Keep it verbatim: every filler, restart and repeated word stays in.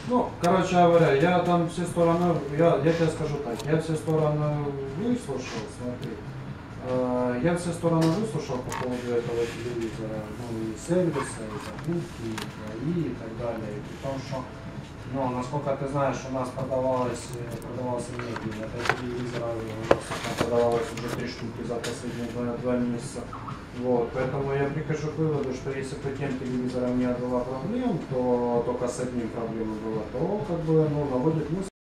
Ну, короче говоря, я там все стороны, я, я тебе скажу так, я все стороны выслушал, смотри. Э, я все стороны выслушал по поводу этого телевизора, ну и сервиса, и закупки, и твои, и так далее. И потому что, ну, насколько ты знаешь, у нас продавалось, продавался мебель, это телевизора у нас продавалось уже три штуки за последние два, два месяца. Вот, поэтому я прихожу к выводу, что если бы тем телевизором не было проблем, то только с одним проблема была, то как бы, ну, наводит мысль.